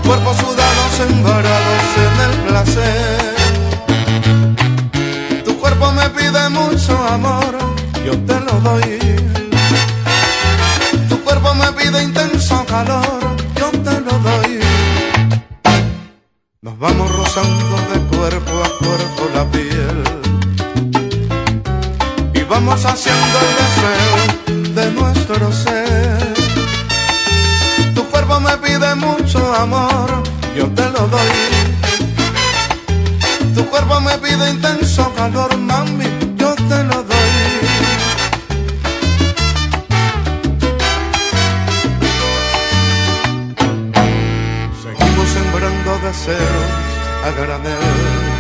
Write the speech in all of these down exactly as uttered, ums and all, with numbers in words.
cuerpos sudados embarados en el placer. Tu cuerpo me pide mucho amor, yo te lo doy. Tu cuerpo me pide intenso calor, yo te lo doy. Nos vamos rozando de cuerpo a cuerpo la piel y vamos haciendo el deseo de nuestro ser. Tu cuerpo me pide mucho amor, yo te lo doy. Tu cuerpo me pide intenso calor, mami, yo te lo doy. Seguimos sembrando deseos a granel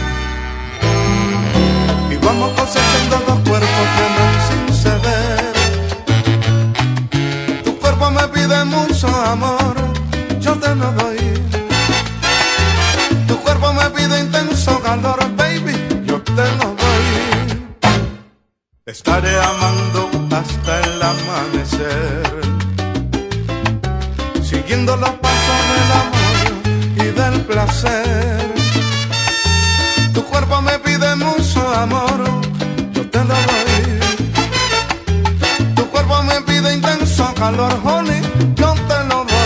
y vamos cosechando los cuerpos que aman sin ceder. Tu cuerpo me pide mucho amor, yo te lo doy. Tu cuerpo me pide intenso calor, baby, yo te lo doy. Estaré amando hasta el amanecer, siguiendo los pasos del amor y del placer. Tu cuerpo me pide mucho amor, yo te lo doy. Tu cuerpo me pide intenso calor, honey, yo te lo doy.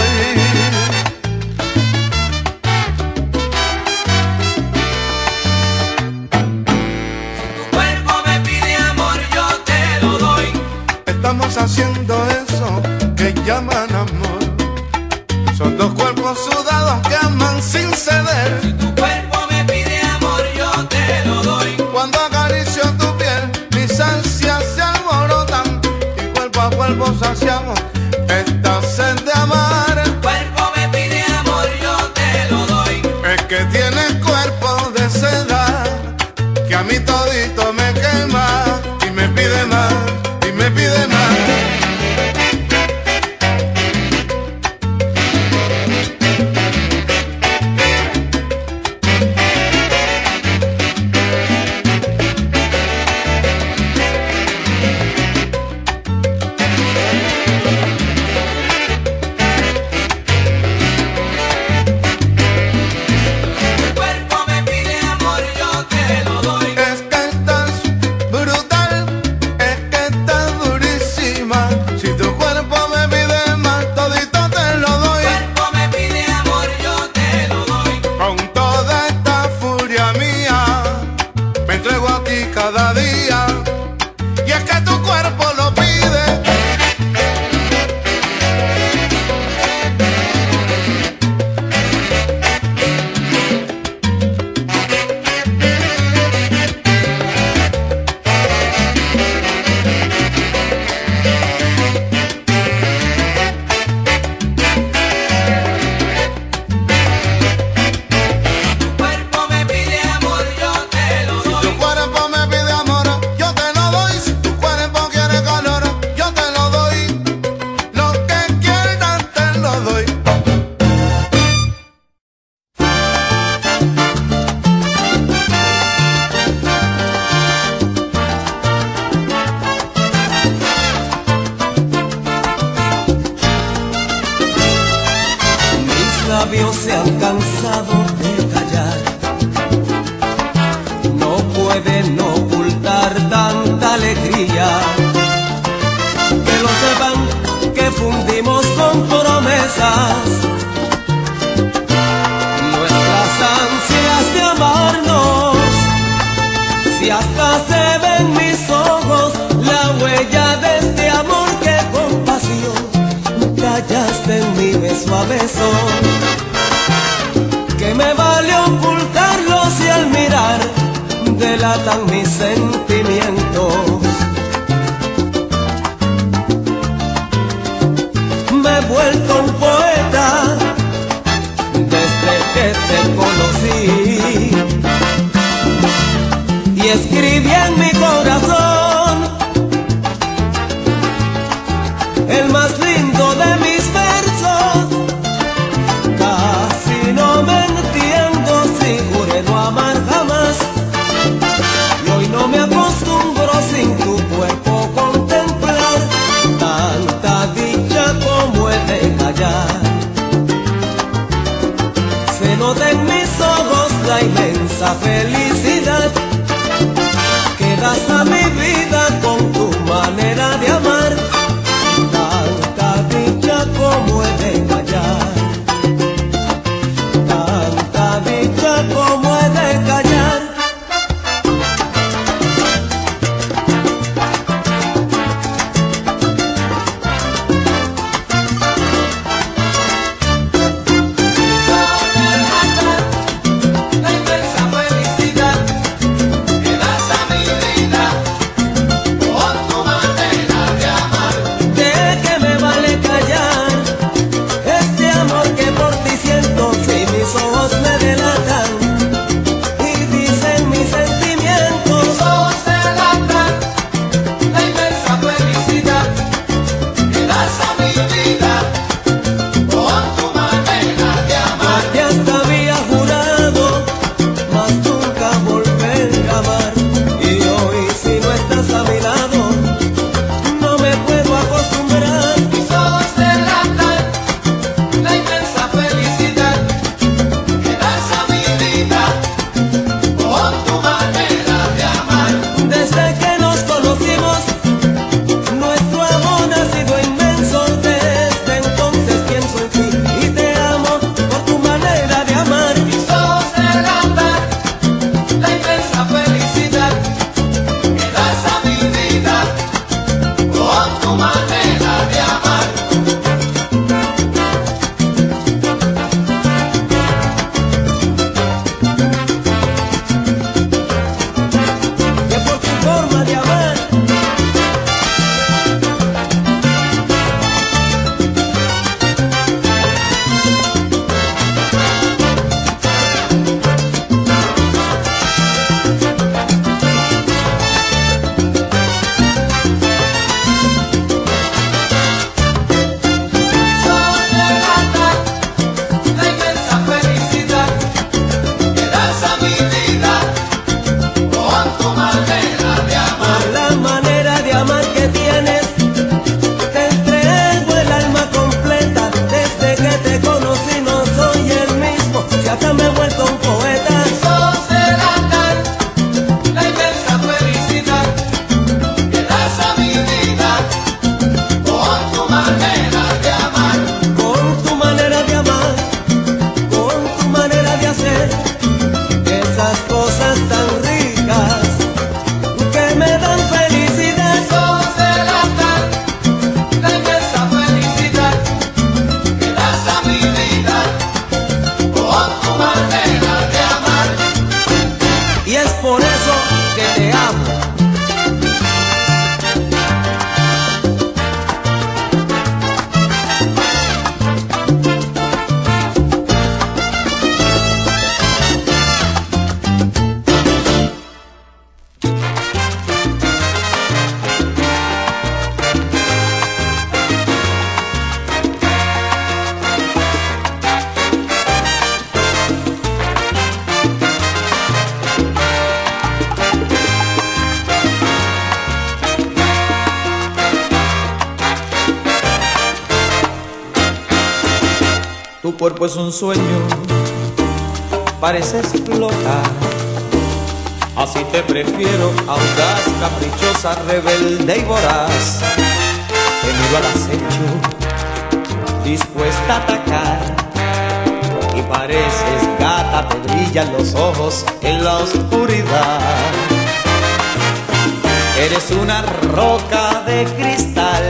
Estamos haciendo eso que llaman amor. Son dos cuerpos sudados que aman sin ceder. Si tu cuerpo me pide amor, yo te lo doy. Cuando acaricio tu piel, mis ansias se alborotan y cuerpo a cuerpo saciamos esta sed de amar. Tu cuerpo me pide amor, yo te lo doy. Es que tienes cuerpo de seda que a mí todito me quema y me pide más. Me pide más. Tu cuerpo me pide amor, yo te lo doy. Es que estás brutal, es que estás durísima. Si tu cuerpo me pide más, todito te lo doy. Tu cuerpo me pide amor, yo te lo doy. Con toda esta furia mía, me entrego a ti cada día. Y es que tu cuerpo lo pide. Tu cuerpo me pide amor, yo te lo Tu doy. cuerpo me pide amor, yo te lo doy. Si tu cuerpo quiere calor, yo te lo doy. Lo que quieras te lo doy. Mis labios se han cansado de callar, no pueden ocultar tanta alegría. Que lo sepan que fundimos con promesas nuestras ansias de amarnos. Si hasta se ven mis ojos la huella de este amor que con pasión callaste en mi beso a beso, que me vale ocultarlo si al mirar delatan mis sentimientos. Me he vuelto un poeta desde que te conocí y escribí en mi corazón el más lindo de mis versos. Casi no me entiendo si juré no amar jamás y hoy no me nota en mis ojos la inmensa felicidad que das a mi vida con tu manera de amar. Tanta dicha como he de callar, tanta dicha como he de callar. Tu cuerpo es un sueño, pareces flotar. Así te prefiero, audaz, caprichosa, rebelde y voraz. Te miro al acecho, dispuesta a atacar. Y pareces gata, te brillan los ojos en la oscuridad. Eres una roca de cristal.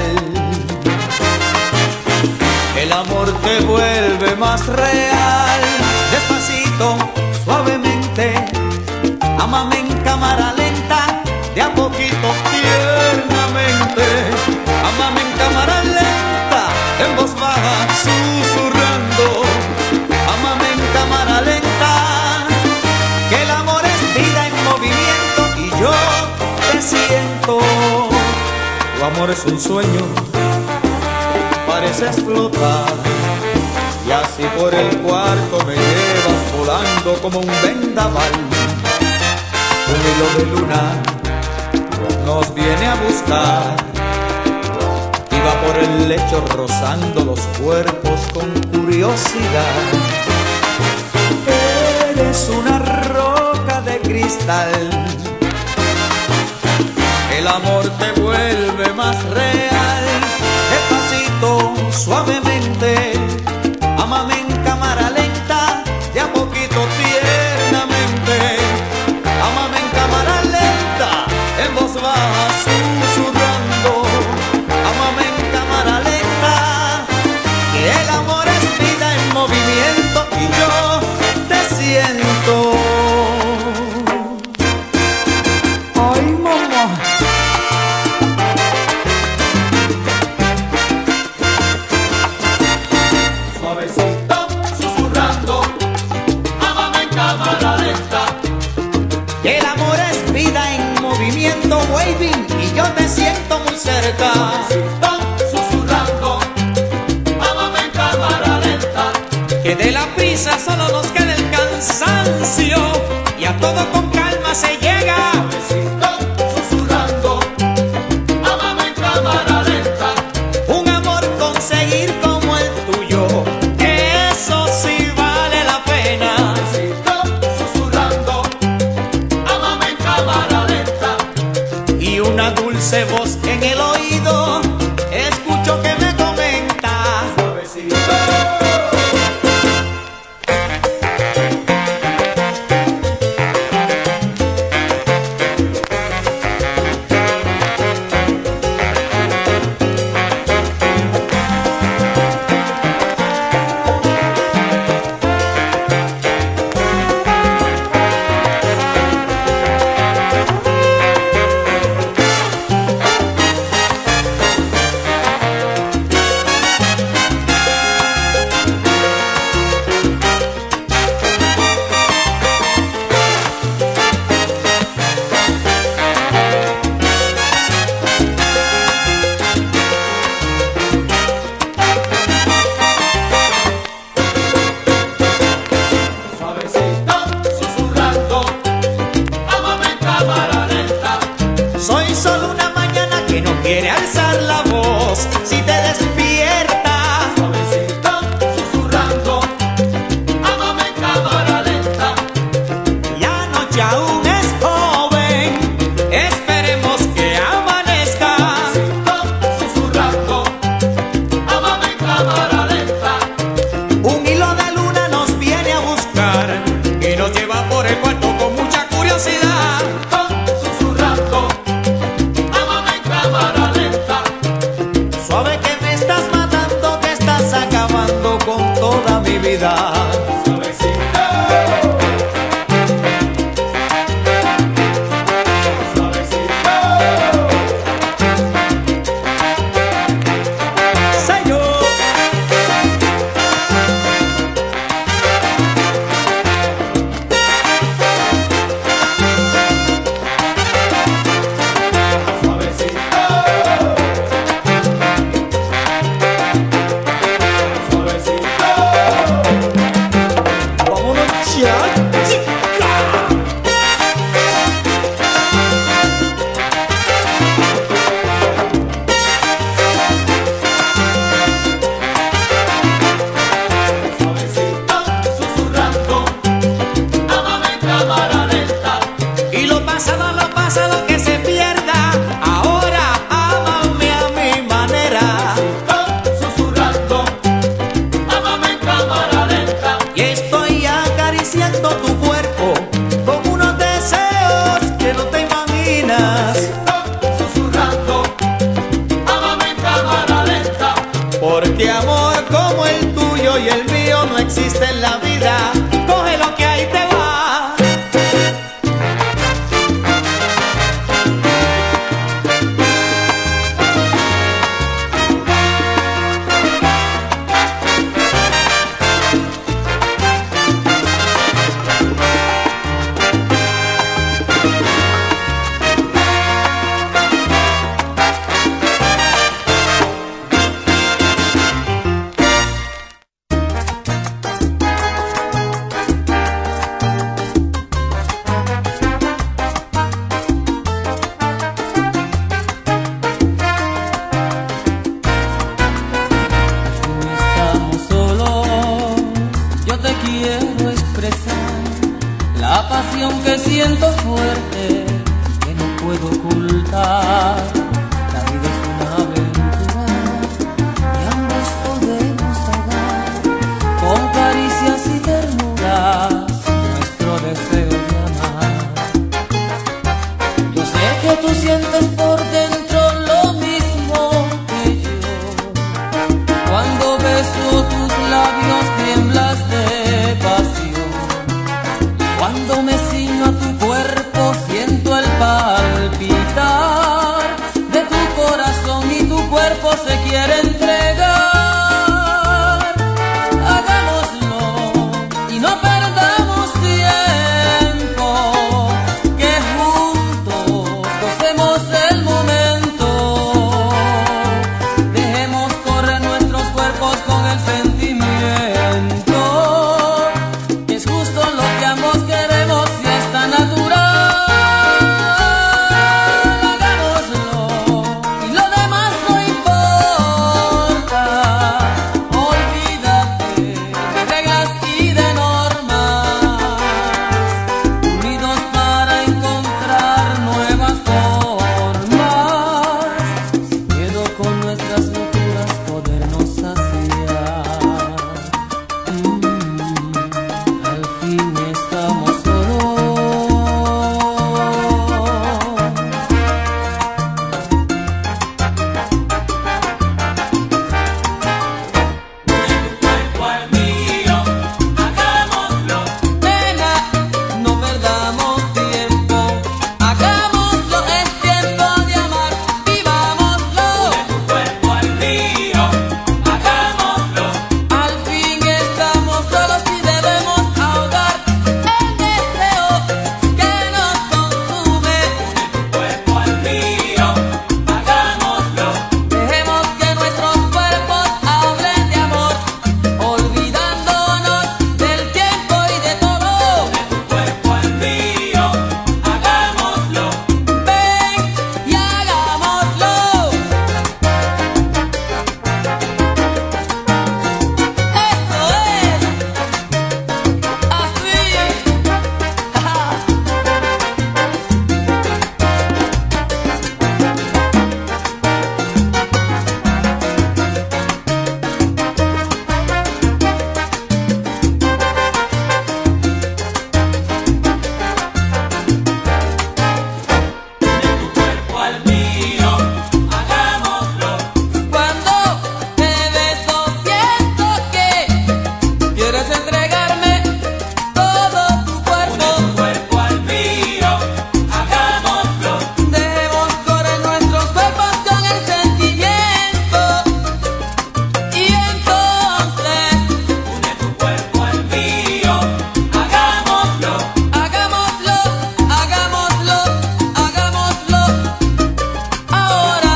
El amor te vuelve más real. Despacito, suavemente, ámame en cámara lenta, de a poquito, tiernamente. Ámame en cámara lenta, en voz baja, susurrando. Ámame en cámara lenta, que el amor es vida en movimiento y yo te siento. Tu amor es un sueño, pareces flotar, y así por el cuarto me llevas volando como un vendaval. Un hilo de luna nos viene a buscar y va por el lecho rozando los cuerpos con curiosidad. es una roca de cristal. El amor te vuelve más real. Despacito, suavemente, ámame en cámara lenta, de a poquito tiernamente. Ámame en cámara lenta, en voz baja susurrando. Ámame en cámara lenta, que el amor es vida en movimiento y yo te siento. Ay, mamá. Suavecito, susurrando, ámame en cámara lenta. El amor es vida en movimiento, waving, y yo te siento muy cerca. Suavecito, susurrando, ámame en cámara lenta. Que de la prisa solo nos queda el cansancio y a todo con calma se llega. Suavecito, susurrando, ámame en cámara lenta. Un amor conseguir como el tuyo, eso sí vale la pena. Suavecito, susurrando, ámame en cámara lenta. Y una dulce voz en el oído, escucho que me comenta. Suavecito. Suavecito, susurrando, ámame en cámara lenta. Soy solo una mañana que no quiere alzar la voz. Si te despiertas, Suavecito, susurrando, ámame en cámara lenta. la noche aún es joven, esperemos que amanezca. Suavecito, susurrando, ámame en cámara lenta. Un hilo de luna nos viene a buscar y nos lleva por el cuarto con mucha curiosidad. Susurrando, ámame en cámara lenta. Suave que me estás matando, que estás acabando con toda mi vida. Suavecito, suavecito. Sello. Suavecito, suavecito. Vámonos ya. Suavecito, susurrando, ámame en cámara lenta. Y lo pasado, lo pasado que se pierda. Ahora ámame a mi manera. Susurrando, ámame en cámara lenta. Y estoy acariciando tu cuerpo con unos deseos que no te imaginas. Susurrando, ámame en cámara lenta. Porque amor como el tuyo y el mío no existe en la vida. Coge lo que hay, te va. quiero expresar pasión que siento fuerte, que no puedo ocultar. La vida es una aventura y ambos podemos ahogar con caricias y ternuras nuestro deseo de amar. Yo sé que tú sientes por dentro lo mismo que yo. Cuando beso tus labios tiemblas de pasión. Cuando me ciño a tu cuerpo siento el palpitar de tu corazón y tu cuerpo se quiere entregar. Hagámoslo y no perdamos tiempo, que juntos gocemos el momento. Dejemos correr nuestros cuerpos con el sentimiento, que es justo lo que ambos queremos y está natural. Hagámoslo y lo demás no importa. Olvídate de reglas y de normas, unidos para encontrar nuevas formas, sin miedo con nuestras locuras podernos saciar. Mm, al fin estamos solos. Cuerpo al mío, hagámoslo. Nena, no perdamos tiempo, hagámoslo, es tiempo de amar, vivámoslo. Tu cuerpo al mío, hagámoslo. Al fin estamos solos y debemos ahogar el deseo que nos consume. Tu cuerpo al mío, hagámoslo. Dejemos que nuestros cuerpos hablen de amor, olvidándonos del tiempo y de todo. Tu cuerpo al mío, hagámoslo. Ven y hagámoslo. Eso es. Así. Tu cuerpo al mío, hagámoslo. Cuando te beso siento que quieres entregarme todo tu cuerpo. Tu cuerpo al mío, hagámoslo. Debemos correr nuestros cuerpos con el sentimiento. Y entonces Tu cuerpo al mío, hagámoslo. hagámoslo, hagámoslo, hagámoslo ahora.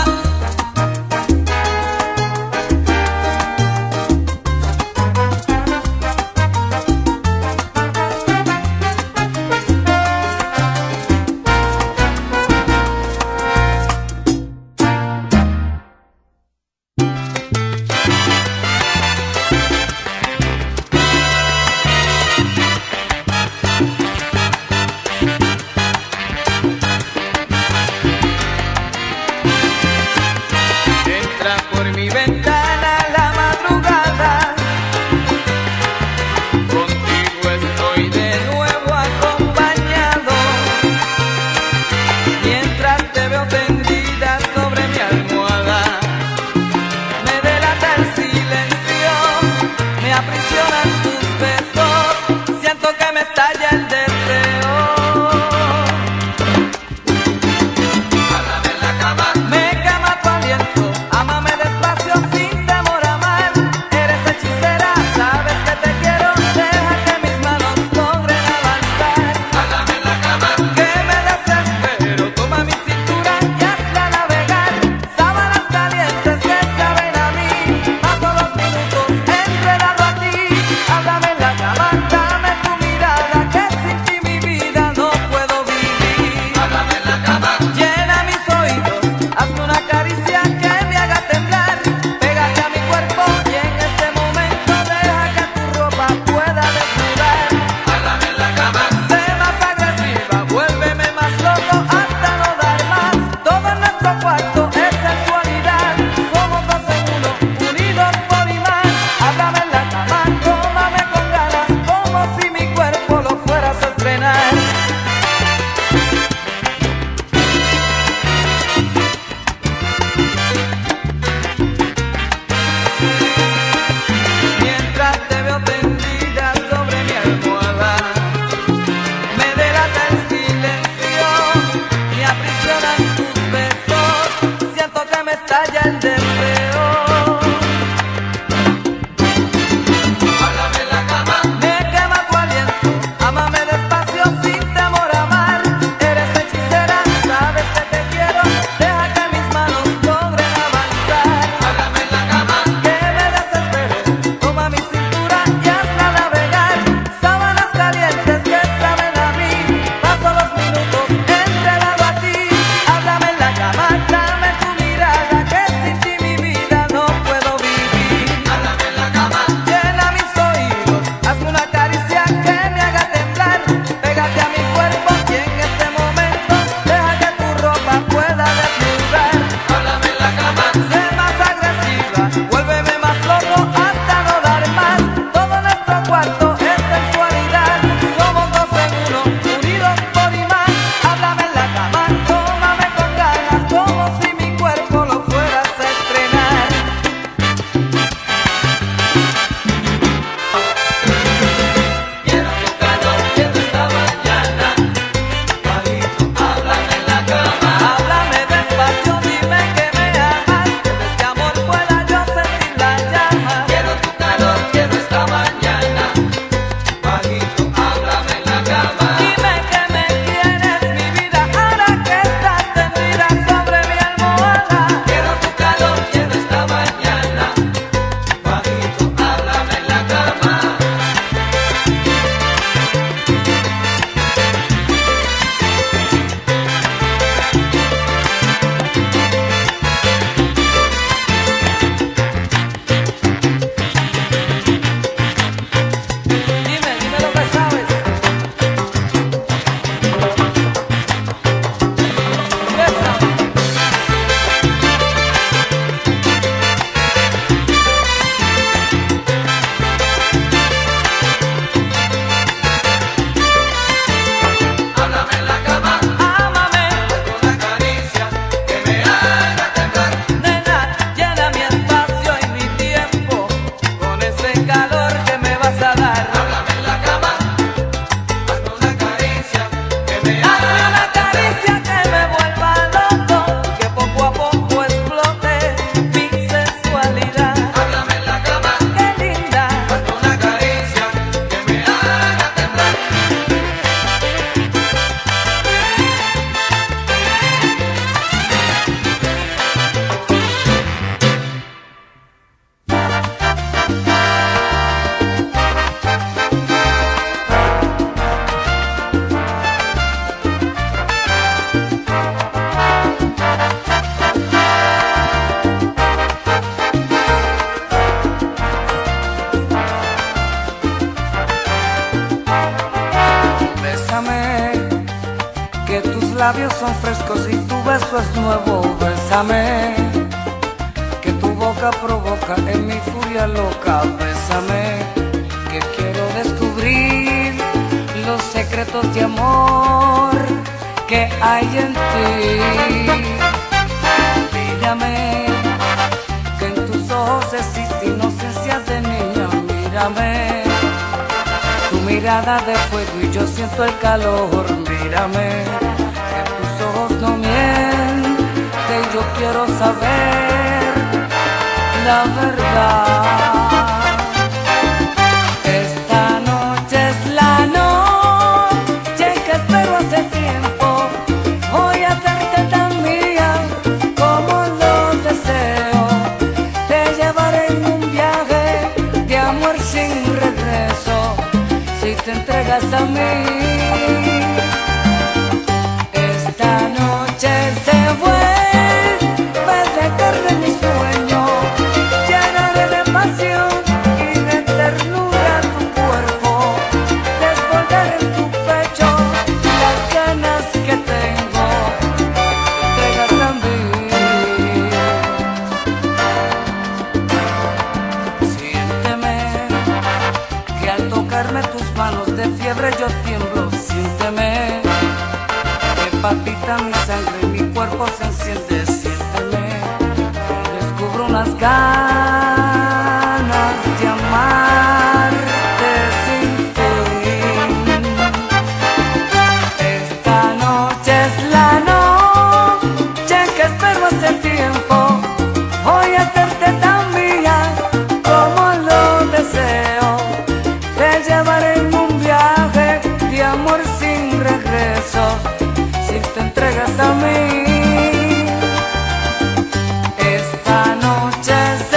Entra por mi ventana la madrugada, contigo estoy de nuevo acompañado. Mientras te veo tendida sobre mi almohada, me delata el silencio, me aprisionan tus besos, siento que me estalla el deseo. Háblame en la cama. Me quema tu aliento, ámame despacio sin temor a mal. Eres hechicera, sabes que te quiero, deja que mis manos logren avanzar. Háblame en la cama. Que me desespero, toma mi cintura y hazla navegar. Sábanas calientes que saben a mí, paso los minutos enredado a ti. labios son frescos y tu beso es nuevo. Bésame, que tu boca provoca en mi furia loca. Bésame, que quiero descubrir los secretos de amor que hay en ti. Mírame, que en tus ojos existe inocencia de niña. Mírame, tu mirada de fuego y yo siento el calor. Mírame, que tus ojos no mienten, que yo quiero saber la verdad. Esta noche es la noche que espero hace tiempo. Voy a hacerte tan mía como lo deseo. Te llevaré en un viaje de amor sin regreso si te entregas a mí. Esta noche se vuelve de carne mi sueño. Llenaré de pasión y de ternura tu cuerpo. Desbordaré en tu pecho las ganas que tengo. Te entregas a mí. Siénteme, que al tocarme tus manos de fiebre yo tiemblo. Siénteme, que palpita mi sangre y mi cuerpo se enciende. Siénteme, que descubro unas ganas de amarte sin fin. Esta noche es la noche que espero hace tiempo. Voy a hacerte tan mía como lo deseo. Te llevaré en un viaje de amor sin regreso si te entregas a mí. Esta noche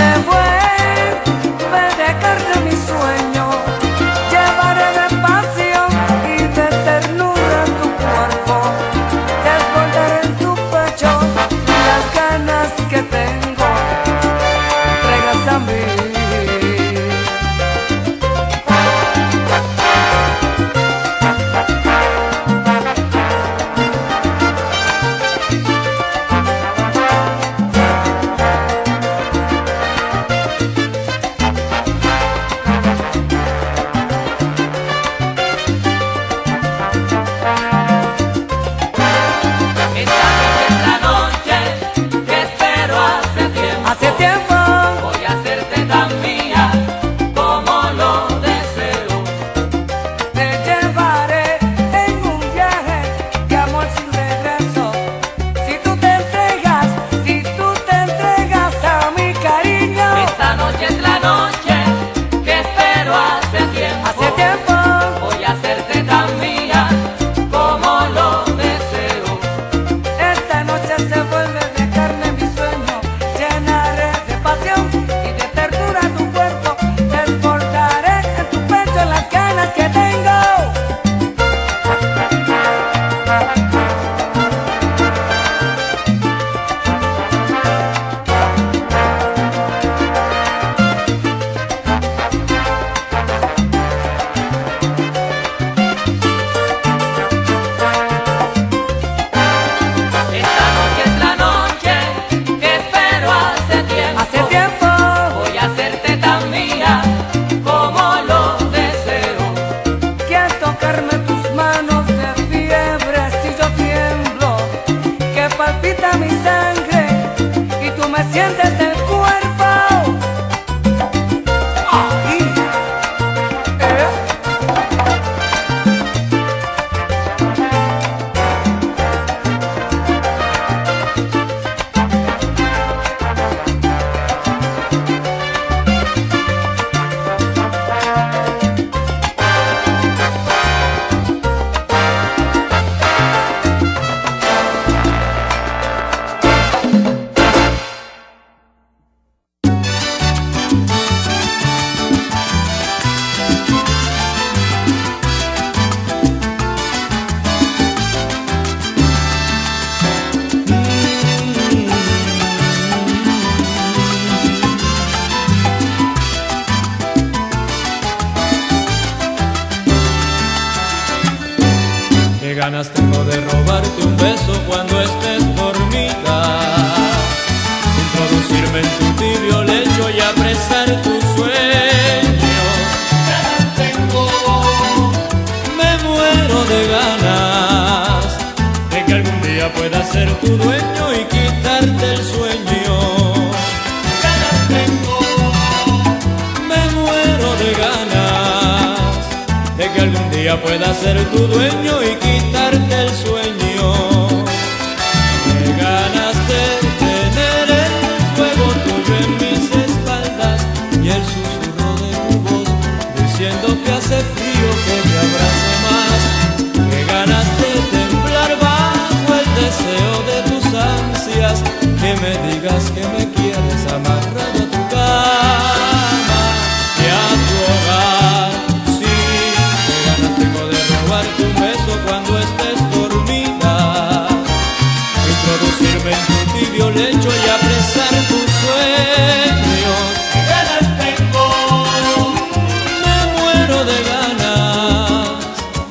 ganas tengo de robarte un beso cuando estés dormida, introducirme en tu tibio lecho y apresar tus sueños. Ganas tengo, me muero de ganas de que algún día pueda ser tu dueño y quitarte el sueño. Ganas tengo, me muero de ganas de que algún día pueda ser tu dueño y quitarte el sueño. Qué ganas de tener el fuego tuyo en mis espaldas y el susurro de tu voz diciendo que hace frío, que te abrace más. Qué ganas de temblar bajo el deseo de tus ansias, que me digas que me quieres amarrado a tu cama y a tu hogar. Tengo de robarte un beso cuando estés dormida, introducirme en tu tibio lecho y apresar tus sueños. ¿Qué ganas tengo? Me muero de ganas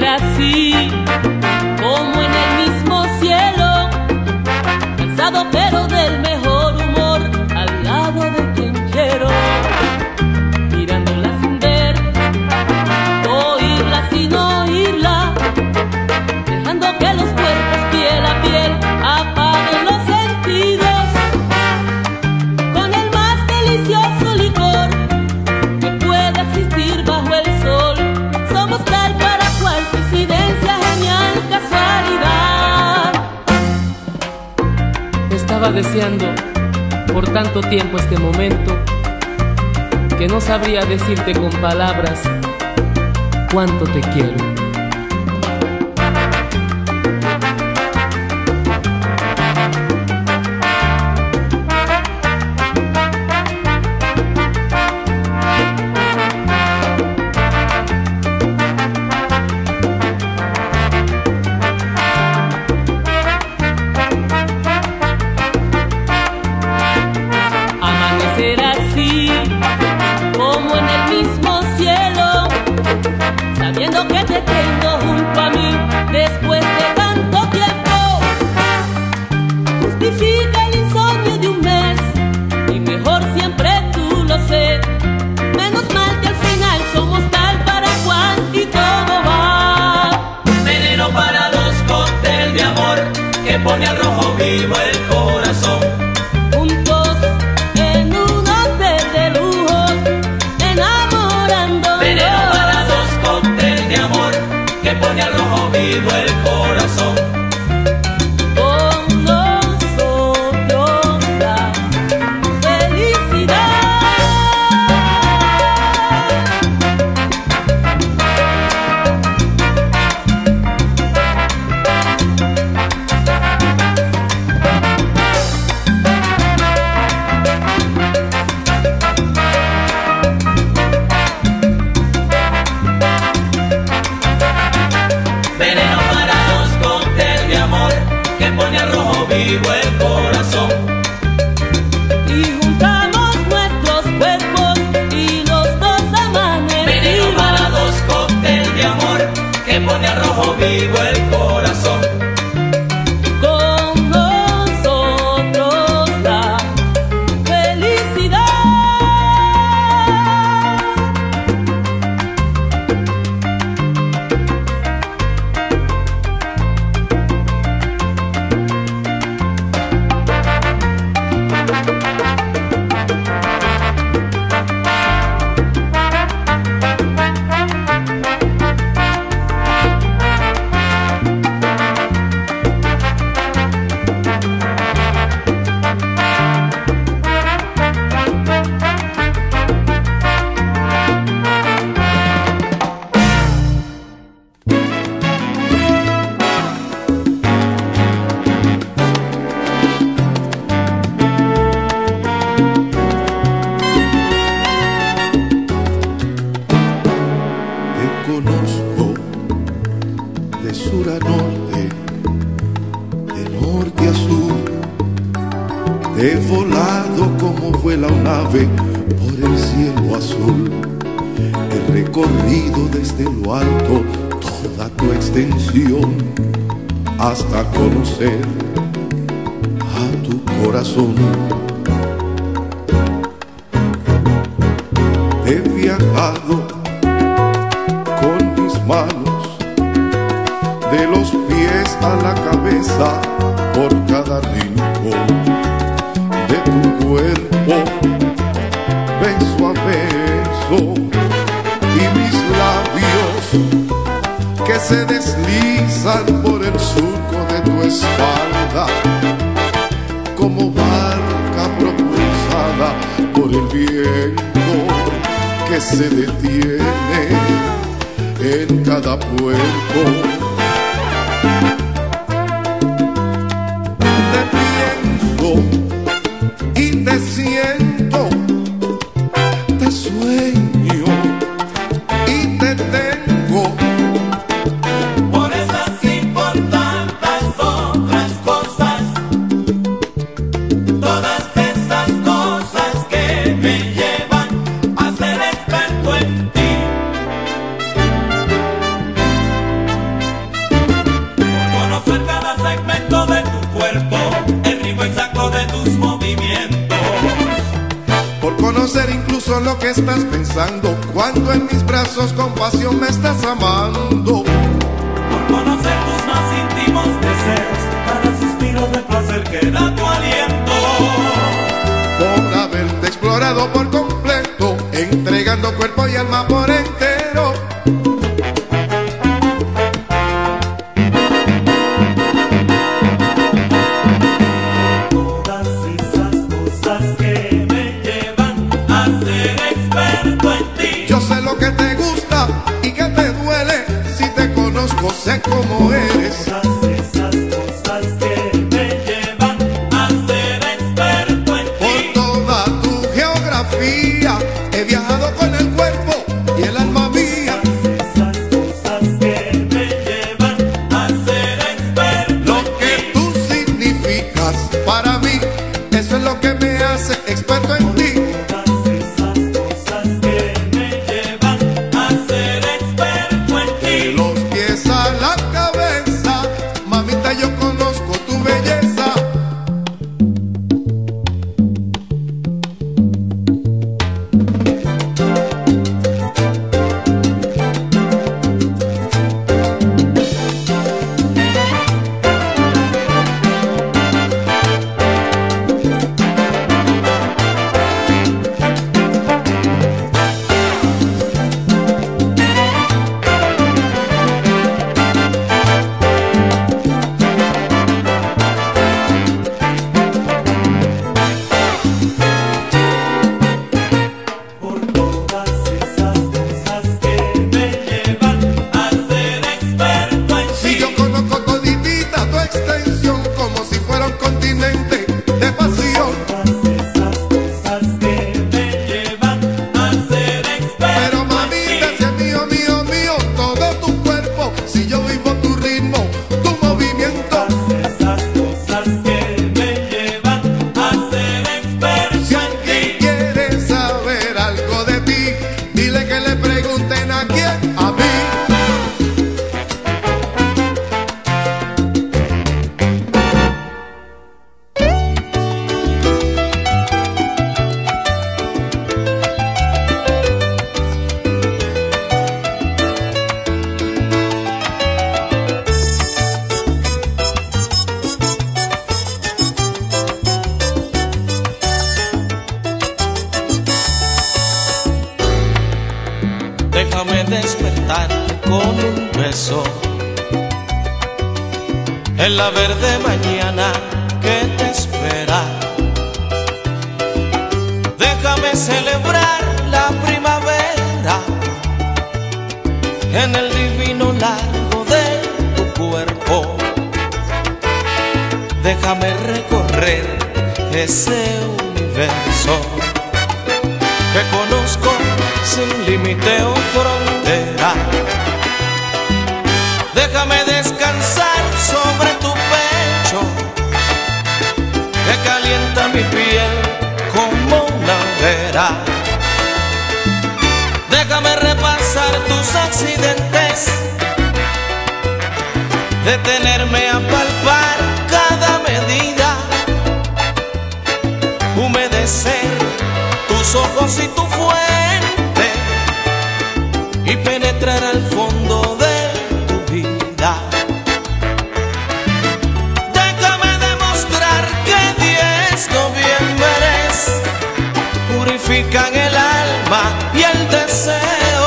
amanecer así, como en el mismo cielo, cansado pero del mejor humor, al lado de quien quiero, mirándola sin ver, oírla sin oírla, dejando que los cuerpos piel a piel apaguen los sentidos, con el más delicioso licor que pueda existir bajo el sol. Somos tal para cual, coincidencia, genial casualidad. Estaba deseando por tanto tiempo este momento que no sabría decirte con palabras cuánto te quiero. Sabiendo que te tengo junto a mí después de tanto tiempo, justifica el insomnio de un mes y mejor siempre tú lo sé. Menos mal que al final somos tal para cual y todo va. Veneno para dos, cóctel de amor que pone al rojo vivo el corazón. Juntos en un hotel de lujo, enamorándonos. Veneno para dos, cóctel de amor que pone al rojo vivo el corazón. Con nosotros la felicidad. Veneno para dos, cóctel de amor que pone al rojo vivo el corazón. Y juntamos nuestros cuerpos y los dos amanecimos. Veneno para dos, cóctel de amor que pone al rojo vivo el corazón. Con nosotros la felicidad. He volado como vuela un ave por el cielo azul. He recorrido desde lo alto toda tu extensión hasta conocer a tu corazón. He viajado con mis manos de los pies a la cabeza por cada rincón de tu cuerpo, beso a beso, y mis labios que se deslizan por el surco de tu espalda, como barca propulsada por el viento que se detiene en cada puerto. Y te siento, te sueño y te tengo. Por esas y por tantas otras cosas, todas esas cosas que me llevan a ser experto en ti. solo que estás pensando cuando en mis brazos con pasión me estás amando. Por conocer tus más íntimos deseos, cada suspiro de placer que da tu aliento. Por haberte explorado por completo, entregando cuerpo y alma por entero. Todas esas cosas que me llevan a ser experto en ti. Yo sé lo que te gusta y que te duele, si te conozco sé cómo eres. Todas esas cosas que me llevan a ser experto en ti. Por toda tu geografía he viajado con el cuerpo y el alma mía. Esas cosas que me llevan a ser experto Lo en que ti. tú significas para mí, eso es lo que me hace experto en ti. Todas esas cosas que me llevan a ser experto en De ti. los pies a la cabeza, mamita, yo conozco tu belleza. Por todas esas cosas que me llevan a ser experto en Si ti. yo conozco toditita tu extensión, como si fuera un continente de pasión. Todas esas cosas que me llevan a ser experto Pero en mamita, ti. si es mío, mío, mío, todo tu cuerpo, si yo vivo tu ritmo, tu movimiento. Todas esas cosas que me llevan a ser experto Si en alguien ti. quiere saber algo de ti, dile que le pregunten a quién, a mí. Déjame despertar con un beso en la verde mañana que te espera. Déjame celebrar la primavera en el divino largo de tu cuerpo. Déjame recorrer ese universo que conozco sin límite o frontera. Déjame descansar sobre tu pecho que calienta mi piel como una hoguera. Déjame repasar tus accidentes, detenerme a palpar cada medida, humedecer tus ojos y tu fuente y penetrar al fondo de tu vida. Déjame demostrar que diez noviembres purifican el alma y el deseo,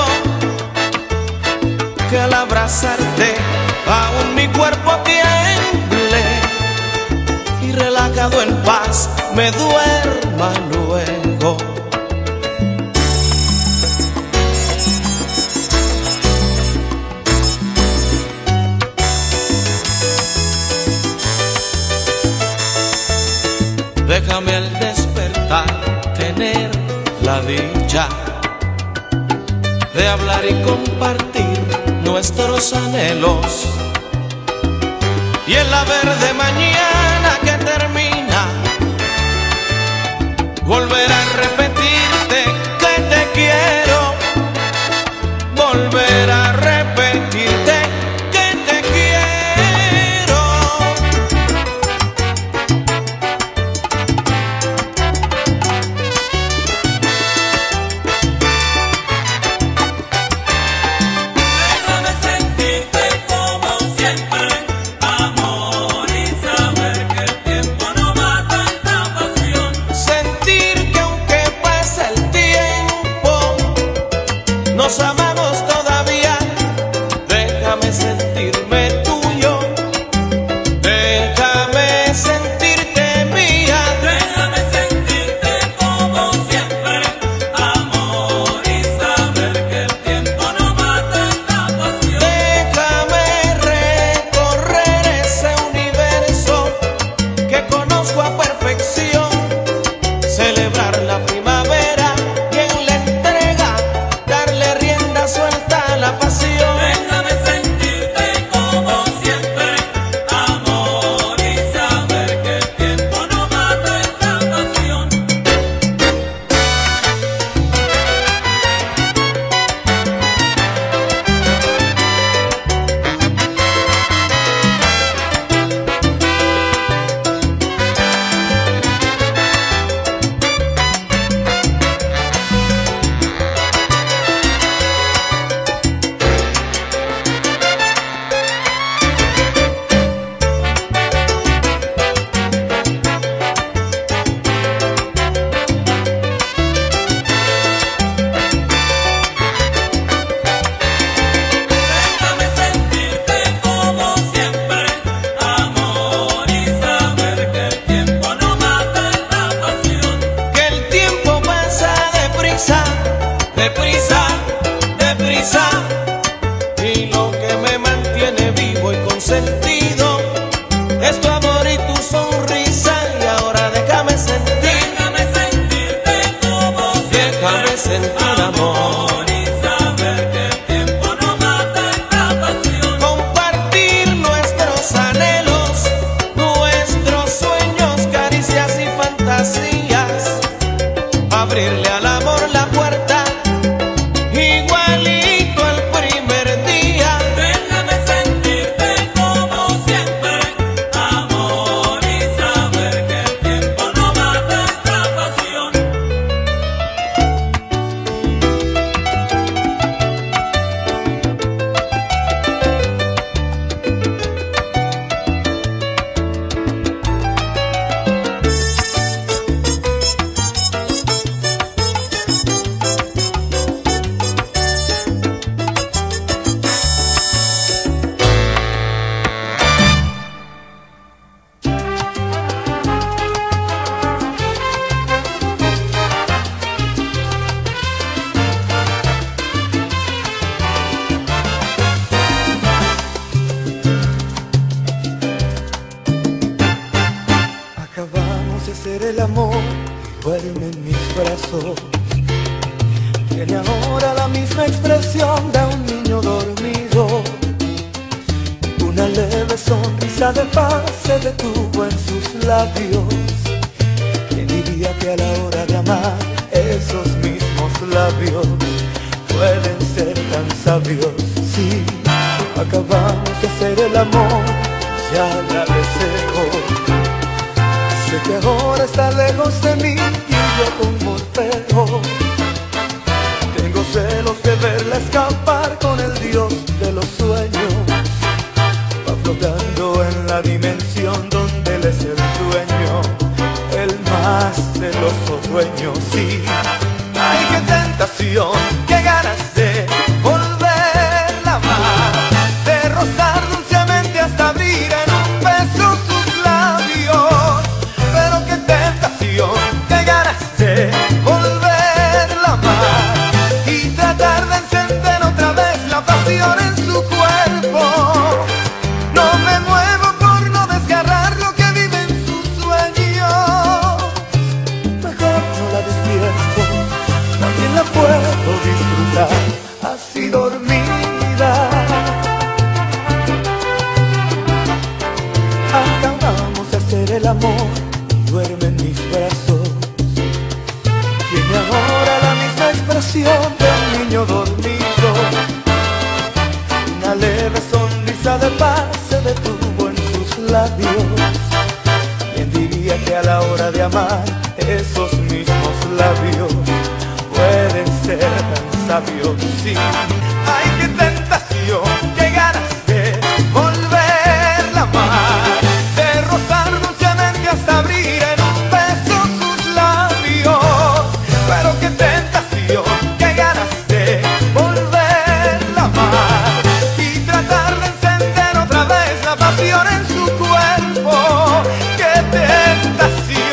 que al abrazarte aún mi cuerpo tiemble y relajado en paz me duerma luego. Déjame al despertar tener la dicha de hablar y compartir nuestros anhelos, y en la verde mañana que termina volver a repetirte que te quiero, volver a repetirte que te quiero. consentido, es tu amor y tu sonrisa, y ahora déjame sentir, déjame sentirte como siempre, déjame sentir amor, y saber que el tiempo no mata esta pasión. compartir nuestros anhelos, nuestros sueños, caricias y fantasías, abrirle al amor la puerta igualito al primer día. Déjame sentirte como siempre, amor, y saber que el tiempo no mata esta pasión. Acabamos de hacer el amor, duerme en mis brazos. Tiene ahora la misma expresión de un niño dormido. Una leve sonrisa de paz se detuvo en sus labios. ¿Quién diría que a la hora de amar esos mismos labios pueden ser tan sabios? Sí, acabamos de hacer el amor, ya la deseo. Sé que ahora está lejos de mí y yo con Morfeo tengo celos de verla escapar con el dios de los sueños. Va flotando en la dimensión donde él es el dueño, el más celoso dueño. Sí, ay, qué tentación, qué ganas de volverla a amar, de rozar dulcemente hasta abrir en un beso sus labios. Pero qué tentación, qué ganas de volverla a amar y tratar de encender otra vez la pasión en su cuerpo. No me muevo por no desgarrar lo que vive en sus sueños. Mejor no la despierto, también la puedo disfrutar así dormida. Acabamos de hacer el amor, duerme en mis brazos. Tiene ahora la misma expresión de un niño dormido. Una leve sonrisa de paz se detuvo en sus labios. ¿Quién diría que a la hora de amar esos mismos labios pueden ser tan sabios? Sí, ay, qué tentación, qué ganas de volverla a amar, de rozar dulcemente hasta abrir en un beso sus labios. Pero qué tentación, qué ganas de volverla a amar y tratar de encender otra vez la pasión en su cuerpo. ¡Qué tentación!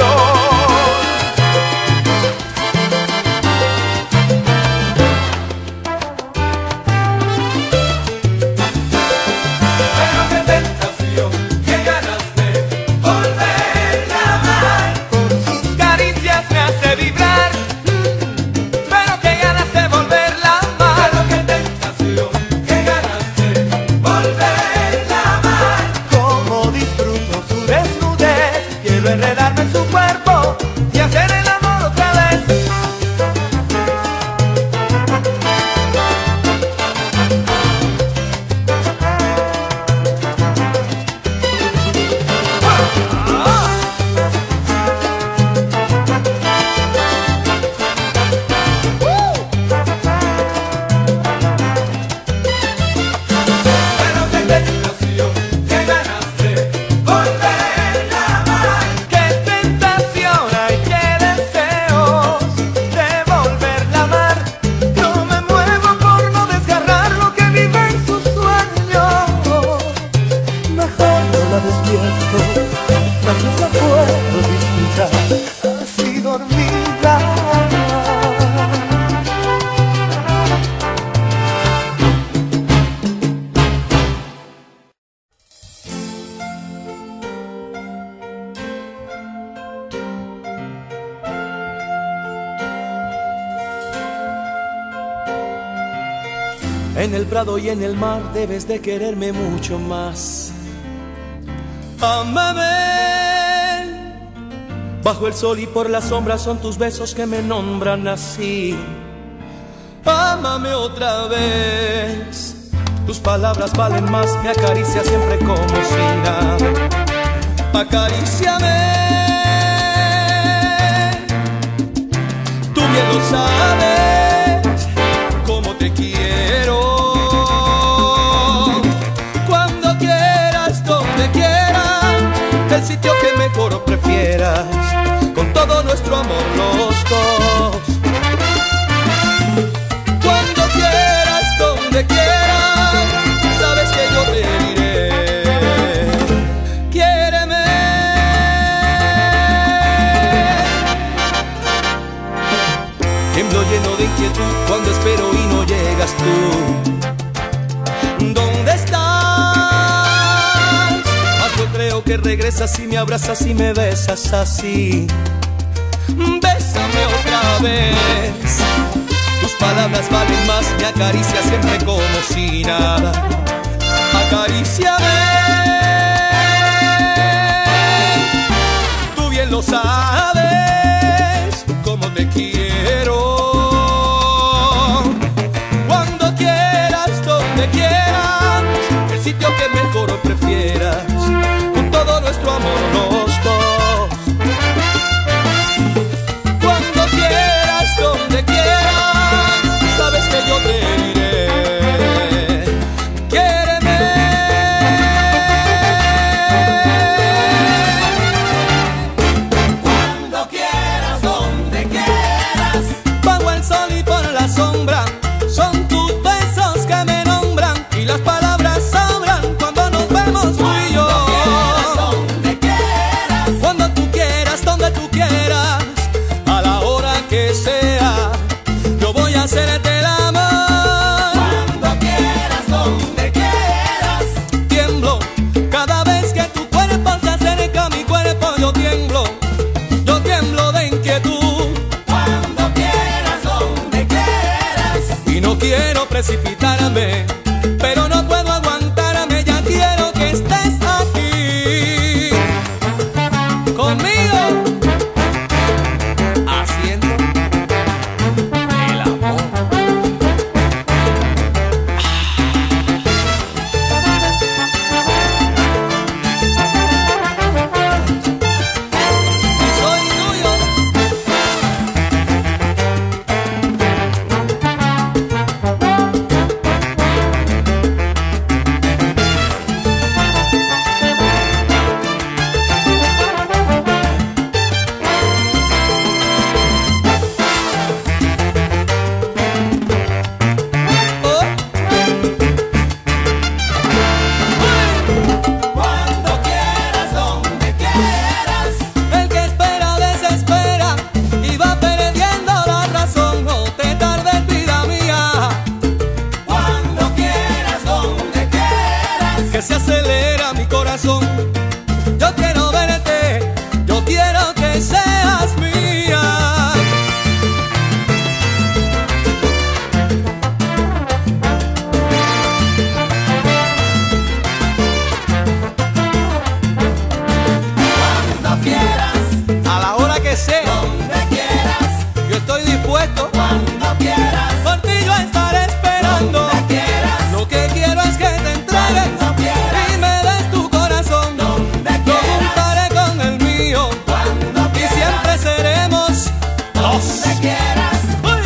En el prado y en el mar debes de quererme mucho más. Ámame. Bajo el sol y por la sombra son tus besos que me nombran así. Ámame otra vez. Tus palabras valen más, me acaricia siempre como si nada. Acaríciame. Tú bien lo sabes, cómo te quiero. Cuando quieras, donde quieras, el sitio que mejor prefieras, con todo nuestro amor los dos. Cuando quieras, donde quieras, sabes que yo te diré, quiéreme. Tiemblo lleno de inquietud cuando espero y no llegas tú. ¿Dónde estás? Mas yo creo que regresas y me abrazas y me besas así. Bésame otra vez. Tus palabras valen más, me acaricia siempre como si nada. Acaríciame. Tú bien lo sabes, cómo te quiero. Cuando quieras, donde quieras, el sitio que mejor prefieras, con todo nuestro amor los dos. Cuando quieras, donde quieras, sabes que yo te diré, quiéreme. Cuando quieras, donde quieras, Bajo el sol y por la sombra son tus besos que me nombran y las palabras sobran cuando nos vemos tú y yo. donde quieras, Cuando tú quieras, donde tú quieras, a la hora que sea, yo voy a hacerte el amor. cuando quieras, donde quieras, Tiemblo cada vez que tu cuerpo se acerca a mi cuerpo, yo tiemblo, yo tiemblo de inquietud cuando quieras, donde quieras, y no quiero precipitarme, pero no puedo aguantarme, ya quiero que estés aquí conmigo, haciendo el amor. Soy tuyo. Oh. cuando quieras, donde quieras, El que espera desespera y va perdiendo la razón. No te tardes, vida mía, cuando quieras, donde quieras, que se acelera mi corazón. Yo quiero verte, yo quiero que seas mía. cuando quieras, A la hora que sea, donde quieras, yo estoy dispuesto. cuando quieras, Por ti yo estaré esperando. donde quieras, Lo que quiero es que te entregues cuando quieras, y me des tu corazón. donde Lo quieras, juntaré con el mío cuando y quieras, siempre seremos dos. donde quieras. ¡Uy!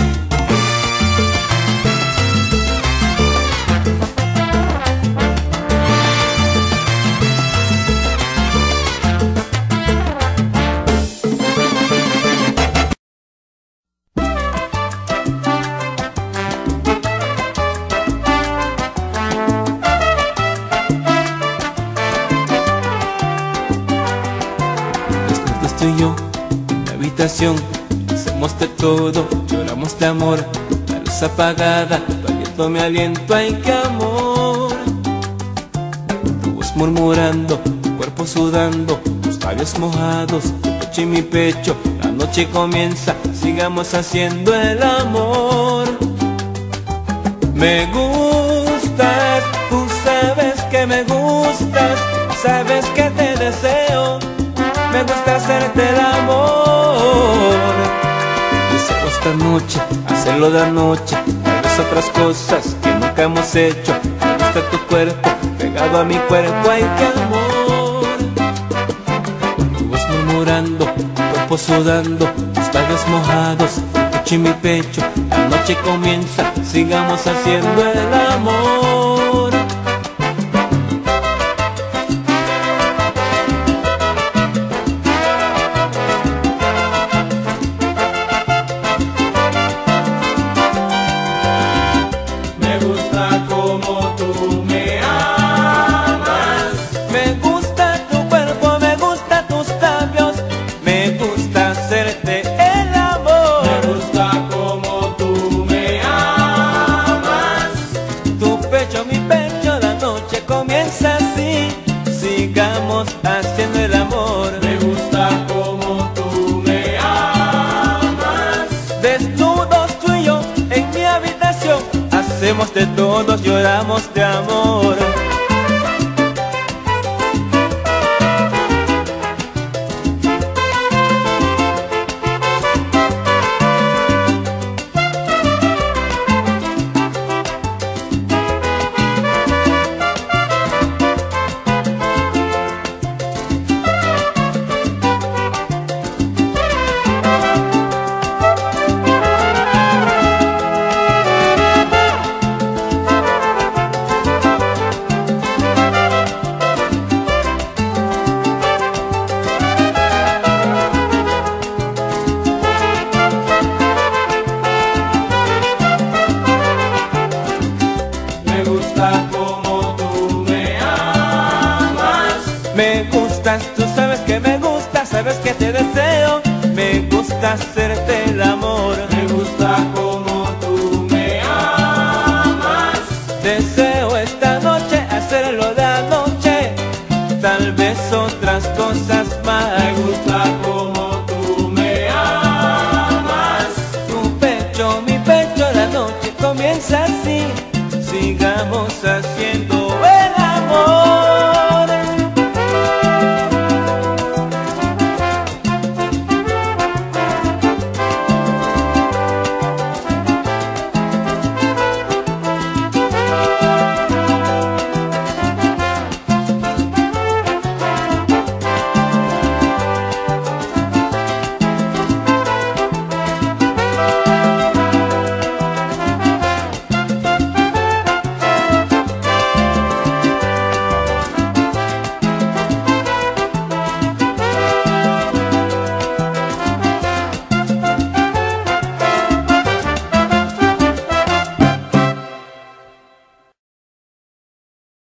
Desnudos tú y yo en la habitación, hacemos de todo, lloramos de amor. La luz apagada, tu aliento me aliento, ay qué amor. Tu voz murmurando, tu cuerpo sudando, tus labios mojados, tu pecho y mi pecho. La noche comienza, sigamos haciendo el amor. Me gustas, tú sabes que me gustas, sabes que te deseo, me gusta hacerte el amor. Deseo esta noche, hacerlo de noche, tal vez otras cosas que nunca hemos hecho. Me gusta tu cuerpo, pegado a mi cuerpo, ay qué amor. Tu voz murmurando, tu cuerpo sudando, tus labios mojados, tu pecho y mi pecho. La noche comienza, sigamos haciendo el amor. Me gusta como tú me amas. Me gusta tu cuerpo, me gusta tus labios, me gusta hacerte el amor. Me gusta como tú me amas. Tu pecho, mi pecho, la noche comienza así, sigamos haciendo el amor. Me gusta como tú me amas. Desnudos tú y yo en mi habitación, hacemos de todos, lloramos de amor. Me gusta como tú me amas. Me gustas, tú sabes que me gustas, sabes que te deseo, me gusta hacerte el amor.